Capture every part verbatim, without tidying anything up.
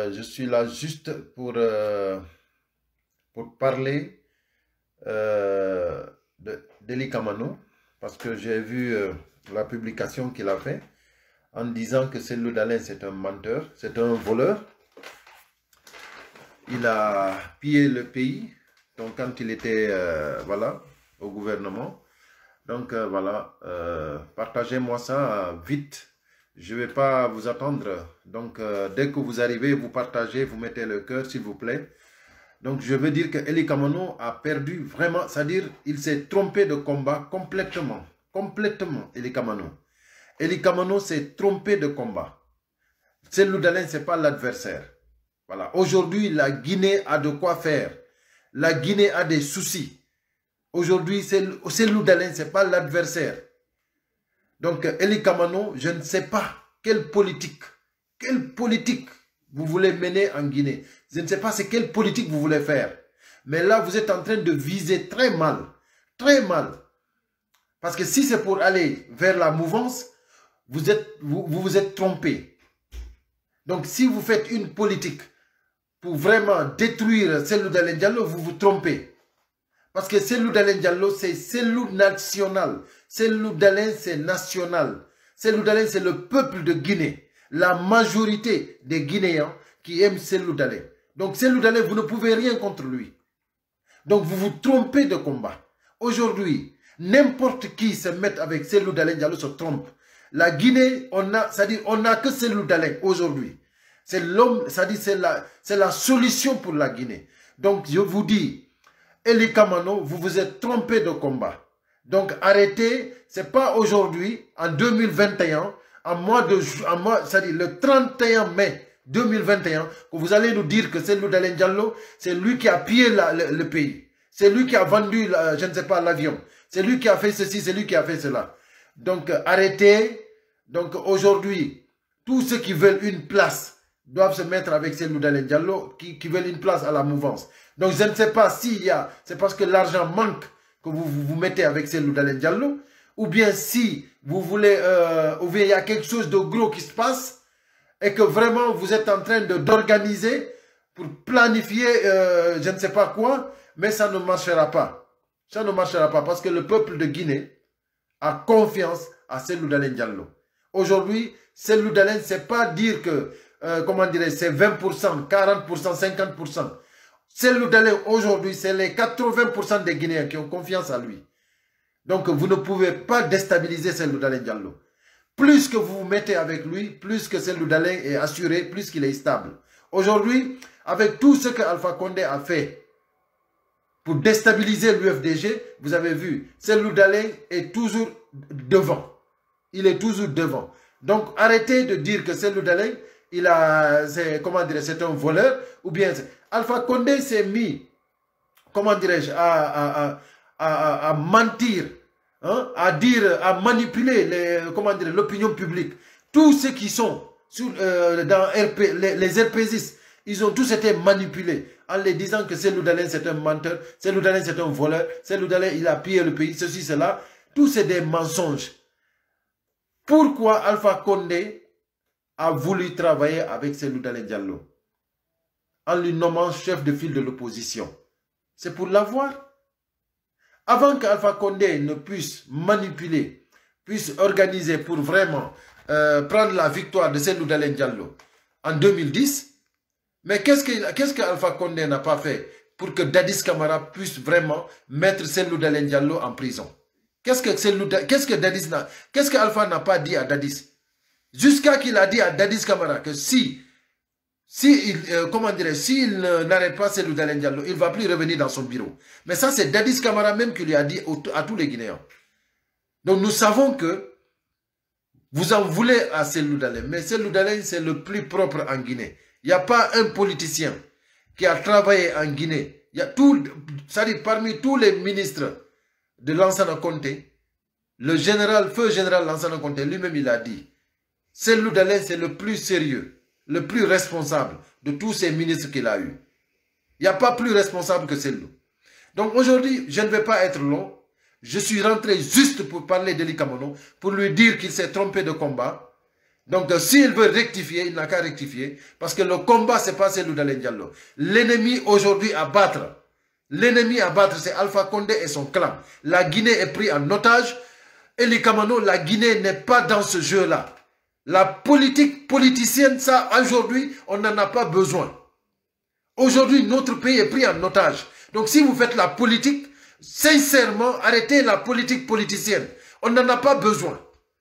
Euh, je suis là juste pour, euh, pour parler euh, de d'Ely Kamano, parce que j'ai vu euh, la publication qu'il a fait en disant que Cellou Dalein c'est un menteur, c'est un voleur. Il a pillé le pays, donc quand il était euh, voilà, au gouvernement. Donc euh, voilà, euh, partagez-moi ça euh, vite. Je ne vais pas vous attendre. Donc euh, dès que vous arrivez, vous partagez, vous mettez le cœur s'il vous plaît. Donc je veux dire que Ely Kamano a perdu vraiment, c'est-à-dire il s'est trompé de combat complètement. Complètement, Ely Kamano. Ely Kamano s'est trompé de combat. Cellou Dalein, ce n'est pas l'adversaire. Voilà. Aujourd'hui, la Guinée a de quoi faire. La Guinée a des soucis. Aujourd'hui, Cellou Dalein, ce n'est pas l'adversaire. Donc, Ely Kamano, je ne sais pas quelle politique, quelle politique vous voulez mener en Guinée. Je ne sais pas c'est quelle politique vous voulez faire. Mais là, vous êtes en train de viser très mal. Très mal. Parce que si c'est pour aller vers la mouvance, vous êtes, vous, vous vous êtes trompé. Donc, si vous faites une politique pour vraiment détruire Cellou Dalein Diallo, vous vous trompez. Parce que Cellou Dalein Diallo, c'est Cellou national. Cellou Dalein, c'est national. Cellou Dalein, c'est le peuple de Guinée. La majorité des Guinéens qui aiment Cellou Dalein. Donc Cellou Dalein, vous ne pouvez rien contre lui. Donc vous vous trompez de combat. Aujourd'hui, n'importe qui se met avec Cellou Dalein Diallo se trompe. La Guinée, on a, c'est-à-dire, on n'a que Cellou Dalein aujourd'hui. C'est l'homme, c'est-à-dire, c'est la, c'est la solution pour la Guinée. Donc je vous dis, Ely Kamano, vous vous êtes trompé de combat. Donc arrêtez, c'est pas aujourd'hui, en deux mille vingt et un, en mois de en mois, c'est-à-dire le trente et un mai deux mille vingt et un, que vous allez nous dire que Cellou Dalein Diallo, c'est lui qui a pillé la, le, le pays. C'est lui qui a vendu, la, je ne sais pas, l'avion. C'est lui qui a fait ceci, c'est lui qui a fait cela. Donc euh, arrêtez. Donc aujourd'hui, tous ceux qui veulent une place doivent se mettre avec Cellou Dalein Diallo, qui, qui veulent une place à la mouvance. Donc je ne sais pas s'il y a, c'est parce que l'argent manque que vous, vous vous mettez avec Cellou Dalein Diallo, ou bien si vous voulez, euh, ou bien il y a quelque chose de gros qui se passe, et que vraiment vous êtes en train d'organiser pour planifier euh, je ne sais pas quoi, mais ça ne marchera pas. Ça ne marchera pas parce que le peuple de Guinée a confiance à Cellou Dalein Diallo. Aujourd'hui, Cellou Dalein, ce n'est pas dire que, euh, comment dirais c'est vingt pour cent, quarante pour cent, cinquante pour cent. Cellou Dalein, aujourd'hui, c'est les quatre-vingts pour cent des Guinéens qui ont confiance à lui. Donc, vous ne pouvez pas déstabiliser Cellou Dalein Diallo. Plus que vous vous mettez avec lui, plus que Cellou Dalein est assuré, plus qu'il est stable. Aujourd'hui, avec tout ce que Alpha Condé a fait pour déstabiliser l'U F D G, vous avez vu, Cellou Dalein est toujours devant. Il est toujours devant. Donc, arrêtez de dire que Cellou Dalein, il a, c'est, comment dire, c'est un voleur, ou bien Alpha Condé s'est mis, comment dirais-je, à, à, à, à, à mentir, hein, à dire, à manipuler les, comment dire, l'opinion publique. Tous ceux qui sont sur, euh, dans R P, les, les R P Z I S, ils ont tous été manipulés en les disant que Cellou Dalein c'est un menteur, Cellou Dalein c'est un voleur, Cellou Dalein il a pillé le pays, ceci, cela. Tout c'est des mensonges. Pourquoi Alpha Condé a voulu travailler avec Cellou Dalein Diallo en lui nommant chef de file de l'opposition? C'est pour l'avoir. Avant qu'Alpha Condé ne puisse manipuler, puisse organiser pour vraiment euh, prendre la victoire de Cellou Dalein Diallo en deux mille dix, mais qu'est-ce que qu'est-ce qu'Alpha Condé n'a pas fait pour que Dadis Camara puisse vraiment mettre Cellou Dalein Diallo en prison? Qu'est-ce que Cellou, qu'est-ce que Dadis n'a, qu'est-ce qu'Alpha n'a pas dit à Dadis? Jusqu'à qu'il a dit à Dadis Camara que si, si il, euh, comment dirais, s'il n'arrête pas Cellou Dalein Diallo, il ne va plus revenir dans son bureau. Mais ça, c'est Dadis Camara même qui lui a dit au, à tous les Guinéens. Donc nous savons que vous en voulez à Cellou Dalein, mais Cellou Dalein, c'est le plus propre en Guinée. Il n'y a pas un politicien qui a travaillé en Guinée. Il y a tout, c'est-à-dire parmi tous les ministres de Lansana Conté, le général, feu général Lansana Conté, lui-même il a dit, Cellou Dalein c'est le plus sérieux, le plus responsable de tous ces ministres qu'il a eu. Il n'y a pas plus responsable que Cellou. Donc aujourd'hui, je ne vais pas être long. Je suis rentré juste pour parler d'Ely Kamano, pour lui dire qu'il s'est trompé de combat. Donc, euh, s'il veut rectifier, il n'a qu'à rectifier. Parce que le combat, ce n'est pas celui d'Alain Diallo. L'ennemi aujourd'hui à battre, l'ennemi à battre, c'est Alpha Condé et son clan. La Guinée est prise en otage. Eli Kamano, la Guinée n'est pas dans ce jeu-là. La politique politicienne, ça, aujourd'hui, on n'en a pas besoin. Aujourd'hui, notre pays est pris en otage. Donc, si vous faites la politique, sincèrement, arrêtez la politique politicienne. On n'en a pas besoin.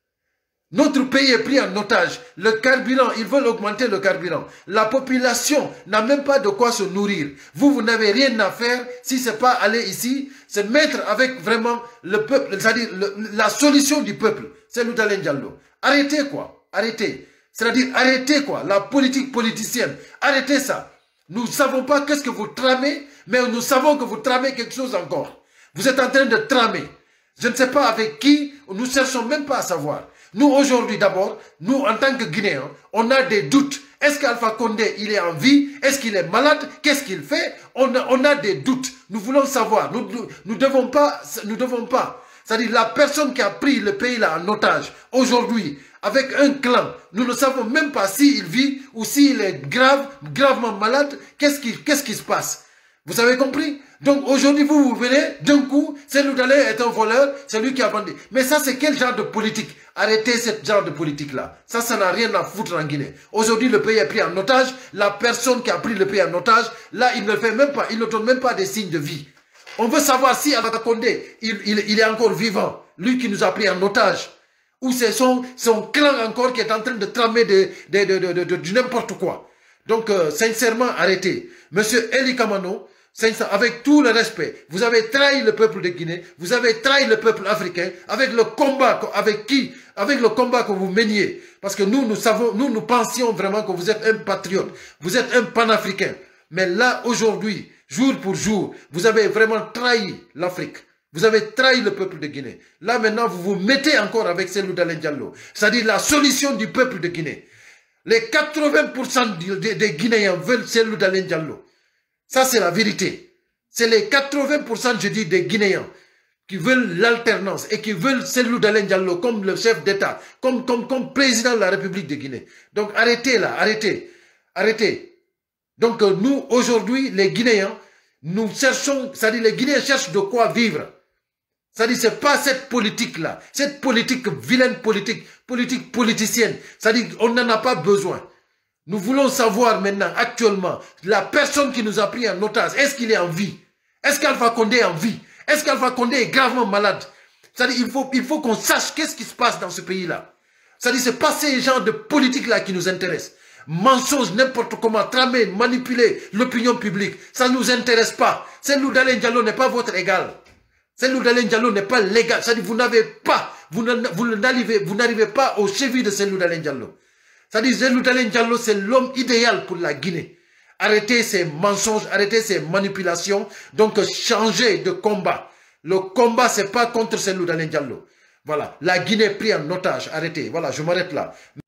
Notre pays est pris en otage. Le carburant, ils veulent augmenter le carburant. La population n'a même pas de quoi se nourrir. Vous, vous n'avez rien à faire si ce n'est pas aller ici, se mettre avec vraiment le peuple, c'est-à-dire la solution du peuple. C'est le d'Alain Diallo. Arrêtez quoi. Arrêtez. C'est-à-dire arrêtez quoi. La politique politicienne. Arrêtez ça. Nous ne savons pas qu'est-ce que vous tramez, mais nous savons que vous tramez quelque chose encore. Vous êtes en train de tramer. Je ne sais pas avec qui, nous ne cherchons même pas à savoir. Nous, aujourd'hui, d'abord, nous, en tant que Guinéens, on a des doutes. Est-ce qu'Alpha Condé, il est en vie? Est-ce qu'il est malade? Qu'est-ce qu'il fait? on a, on a des doutes. Nous voulons savoir. Nous ne nous devons pas... Nous devons pas. C'est-à-dire, la personne qui a pris le pays là en otage, aujourd'hui, avec un clan, nous ne savons même pas s'il vit ou s'il est grave, gravement malade. Qu'est-ce qui, qu'est-ce qui se passe? Vous avez compris? Donc aujourd'hui, vous, vous venez, d'un coup, Cellou Dalein est un voleur, c'est lui qui a vendu. Mais ça, c'est quel genre de politique? Arrêtez ce genre de politique-là. Ça, ça n'a rien à foutre en Guinée. Aujourd'hui, le pays est pris en otage. La personne qui a pris le pays en otage, là, il ne fait même pas, il ne donne même pas des signes de vie. On veut savoir si Alpha Condé, il, il, il est encore vivant. Lui qui nous a pris en otage. Ou c'est son, son clan encore qui est en train de tramer de, de, de, de, de, de, de n'importe quoi. Donc, euh, sincèrement, arrêtez. Monsieur Eli Kamano, avec tout le respect, vous avez trahi le peuple de Guinée, vous avez trahi le peuple africain avec le combat, avec qui, avec le combat que vous meniez. Parce que nous, nous savons, nous, nous pensions vraiment que vous êtes un patriote, vous êtes un panafricain. Mais là, aujourd'hui, jour pour jour, vous avez vraiment trahi l'Afrique. Vous avez trahi le peuple de Guinée. Là, maintenant, vous vous mettez encore avec Cellou Dalein Diallo. C'est-à-dire la solution du peuple de Guinée. Les quatre-vingts pour cent des, des Guinéens veulent Cellou Dalein Diallo. Ça, c'est la vérité. C'est les quatre-vingts pour cent, je dis, des Guinéens qui veulent l'alternance et qui veulent Cellou Dalein Diallo comme le chef d'État, comme, comme, comme président de la République de Guinée. Donc, arrêtez là, arrêtez. Arrêtez. Donc, euh, nous, aujourd'hui, les Guinéens, nous cherchons, c'est-à-dire les Guinéens cherchent de quoi vivre. C'est-à-dire, ce n'est pas cette politique-là, cette politique, vilaine politique, politique politicienne. C'est-à-dire, on n'en a pas besoin. Nous voulons savoir maintenant, actuellement, la personne qui nous a pris en otage, est-ce qu'il est en vie? Est-ce qu'Alpha Condé est en vie? Est-ce qu'Alpha Condé est gravement malade? C'est-à-dire, il faut, il faut qu'on sache qu'est-ce qui se passe dans ce pays-là. C'est-à-dire, ce n'est pas ces genres de politique-là qui nous intéressent. Mensonges, n'importe comment, tramer, manipuler l'opinion publique, ça ne nous intéresse pas. Cellou Dalein Diallo n'est pas votre égal. Cellou Dalein Diallo n'est pas légal. C'est-à-dire, vous n'avez pas, vous n'arrivez, vous n'arrivez pas au chevilles de Cellou Dalein Diallo. C'est-à-dire, Cellou Dalein Diallo, c'est l'homme idéal pour la Guinée. Arrêtez ces mensonges, arrêtez ces manipulations. Donc, changez de combat. Le combat, ce n'est pas contre Cellou Dalein Diallo. Voilà, la Guinée est prise en otage. Arrêtez. Voilà, je m'arrête là.